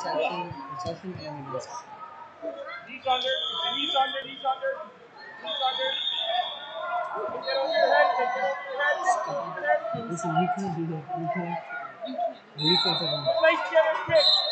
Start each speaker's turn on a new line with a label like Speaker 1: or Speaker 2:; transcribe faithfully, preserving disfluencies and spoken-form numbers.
Speaker 1: reception, reception and against.
Speaker 2: Knees under, knees under, knees under, knees under. Take it over your head, take it over your head, take it over your head.
Speaker 1: Listen, you can't do that. You can't. You can't. You can't take them.
Speaker 2: Place, Kevin, kick.